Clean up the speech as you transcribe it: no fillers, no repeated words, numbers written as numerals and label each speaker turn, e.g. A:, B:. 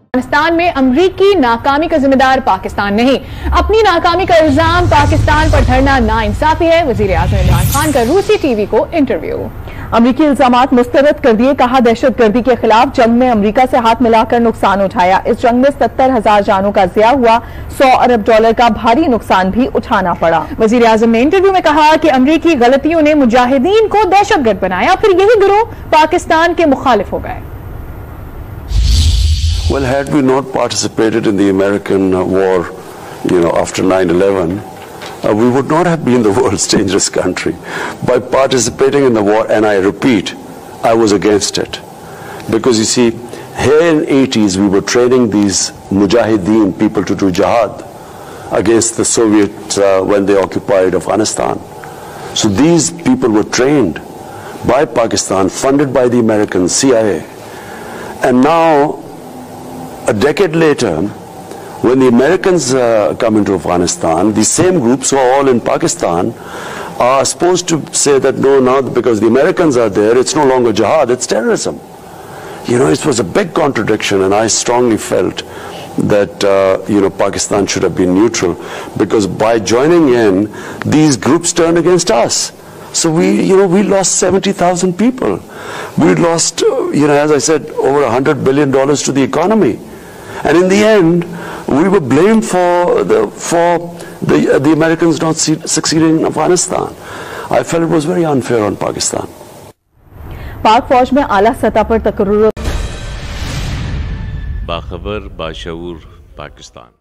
A: अफगानिस्तान में अमरीकी नाकामी का जिम्मेदार पाकिस्तान नहीं, अपनी नाकामी का इल्जाम पाकिस्तान पर धरना नाइंसाफी है। वजीर आजम इमरान खान का रूसी टीवी को इंटरव्यू। अमरीकी इल्जामात मुस्तरद कर दिए, कहा दहशतगर्दी के खिलाफ जंग में अमरीका से हाथ मिलाकर नुकसान उठाया। इस जंग में 70,000 जानों का ज़िया हुआ, $100 अरब का भारी नुकसान भी उठाना पड़ा। वजीर आजम ने इंटरव्यू में कहा कि अमरीकी गलतियों ने मुजाहिदीन को दहशतगर्द बनाया, फिर यही गिरोह पाकिस्तान के मुखालिफ हो गए।
B: Well, had we not participated in the American war, after 9/11, we would not have been the world's dangerous country. By participating in the war, and I repeat, I was against it. Because you see, here in the 80s, we were training these mujahideen people to do jihad against the Soviets when they occupied Afghanistan. So these people were trained by Pakistan, funded by the American CIA. And now, a decade later, when the Americans come into Afghanistan, the same groups who are all in Pakistan are supposed to say that no, now because the Americans are there, it's no longer jihad, it's terrorism. It was a big contradiction, and I strongly felt that Pakistan should have been neutral, because by joining in, these groups turned against us. So we lost 70,000 people. We lost, as I said, over $100 billion to the economy. And in the end, we were blamed for the Americans not succeeding in Afghanistan. I felt it was very unfair on Pakistan.
A: पाक फौज में आला सतह पर तकर्रुर।
C: बाखबर बाशऊर पाकिस्तान।